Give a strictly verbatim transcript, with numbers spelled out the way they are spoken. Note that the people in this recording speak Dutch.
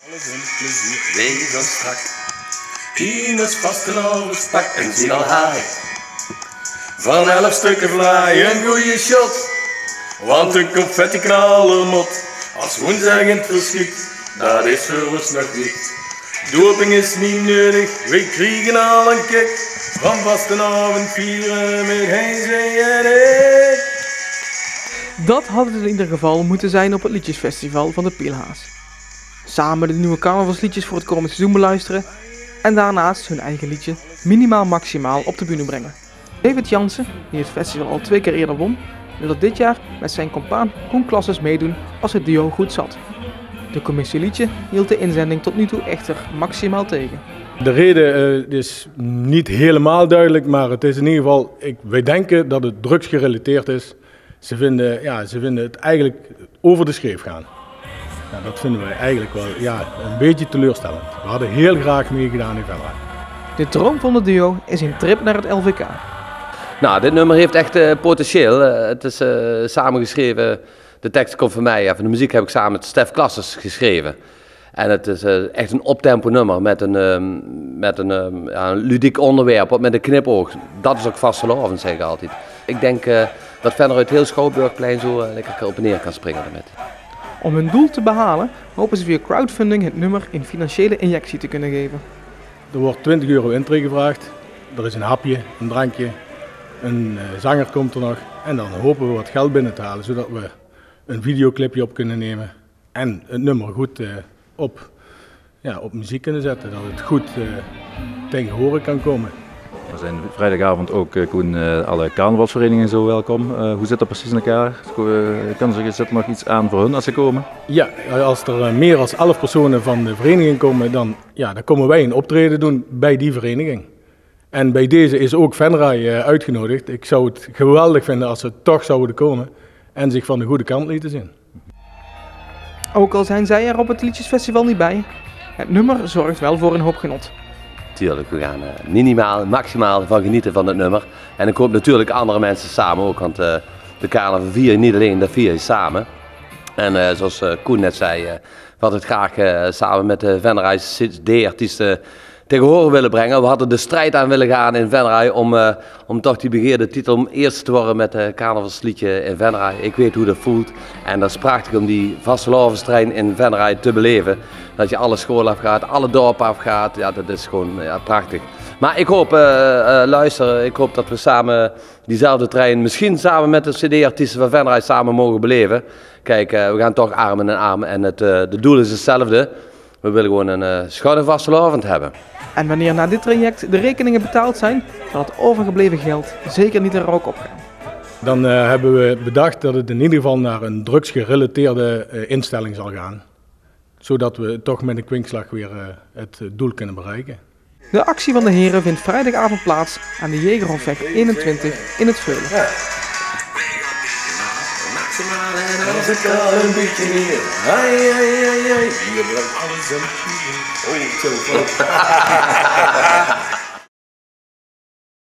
Alles in plezier, wees strak. Kines vast en overstak en zien al haai. Van elf stukken vlaai, een goeie shot. Want een confetti knallen mot. Als woensdag in het verschiet, dat is voor ons nog niet. Doping is niet nodig, we kriegen al een kick. Van vastenavond vieren met Heinz en ik. Dat had het in ieder geval moeten zijn op het liedjesfestival van de Pielhaas. Samen de nieuwe carnavalsliedjes voor het komende seizoen beluisteren en daarnaast hun eigen liedje minimaal maximaal op de bühne brengen. David Jansen, die het festival al twee keer eerder won, wil er dit jaar met zijn compaan Koen Klasses meedoen als het duo goed zat. De commissie liedje hield de inzending tot nu toe echter maximaal tegen. De reden uh, is niet helemaal duidelijk, maar het is in ieder geval, ik, wij denken dat het drugsgerelateerd is. Ze vinden, ja, ze vinden het eigenlijk over de schreef gaan. Ja, dat vinden wij eigenlijk wel ja, een beetje teleurstellend. We hadden heel graag meegedaan in Venray. De droom van het duo is een trip naar het L V K. Nou, dit nummer heeft echt uh, potentieel. Uh, het is uh, samengeschreven, de tekst komt van mij, ja, van de muziek heb ik samen met Stef Klasses geschreven. En het is uh, echt een optempo nummer met een, uh, met een, uh, ja, een ludiek onderwerp, met een knipoog. Dat is ook vastelovend, zeg ik altijd. Ik denk uh, dat verder uit heel Schouwburgplein zo uh, lekker op en neer kan springen daarmee. Om hun doel te behalen hopen ze via crowdfunding het nummer een financiële injectie te kunnen geven. Er wordt twintig euro intree gevraagd, er is een hapje, een drankje, een uh, zanger komt er nog. En dan hopen we wat geld binnen te halen, zodat we een videoclipje op kunnen nemen en het nummer goed uh, op, ja, op muziek kunnen zetten, dat het goed uh, ten gehore kan komen. We zijn vrijdagavond ook uh, Koen, uh, alle carnavalsverenigingen zo welkom. Uh, hoe zit dat precies in elkaar? Uh, kan er, zit er nog iets aan voor hun als ze komen? Ja, als er uh, meer dan elf personen van de vereniging komen, dan, ja, dan komen wij een optreden doen bij die vereniging. En bij deze is ook Venray uh, uitgenodigd. Ik zou het geweldig vinden als ze toch zouden komen en zich van de goede kant lieten zien. Ook al zijn zij er op het liedjesfestival niet bij, het nummer zorgt wel voor een hoop genot. Tuurlijk, we gaan uh, minimaal, maximaal van genieten van het nummer. En ik hoop natuurlijk andere mensen samen ook, want uh, de carnaval vier niet alleen, dat vier je samen. En uh, zoals uh, Koen net zei, uh, we hadden het graag uh, samen met de Venray D-artiesten tegen horen willen brengen. We hadden de strijd aan willen gaan in Venray om, uh, om toch die begeerde titel om eerst te worden met het carnavalsliedje in Venray. Ik weet hoe dat voelt en dat is prachtig om die vastelovendstrijd in Venray te beleven. Dat je alle scholen afgaat, alle dorpen afgaat, ja, dat is gewoon ja, prachtig. Maar ik hoop, uh, uh, luister, ik hoop dat we samen diezelfde trein, misschien samen met de C D-artiesten van Venray samen mogen beleven. Kijk, uh, we gaan toch armen in armen en het uh, de doel is hetzelfde. We willen gewoon een uh, schone vastelovend hebben. En wanneer na dit traject de rekeningen betaald zijn, zal het overgebleven geld zeker niet in rook opgaan. Dan uh, hebben we bedacht dat het in ieder geval naar een drugsgerelateerde uh, instelling zal gaan. Zodat we toch met een kwinkslag weer uh, het uh, doel kunnen bereiken. De actie van de heren vindt vrijdagavond plaats aan de Jegerhofweg eenentwintig in het Veulen. Ja. En als ik al een beetje meer, ai, ai, ai, ai, hier blijft alles een oh, zo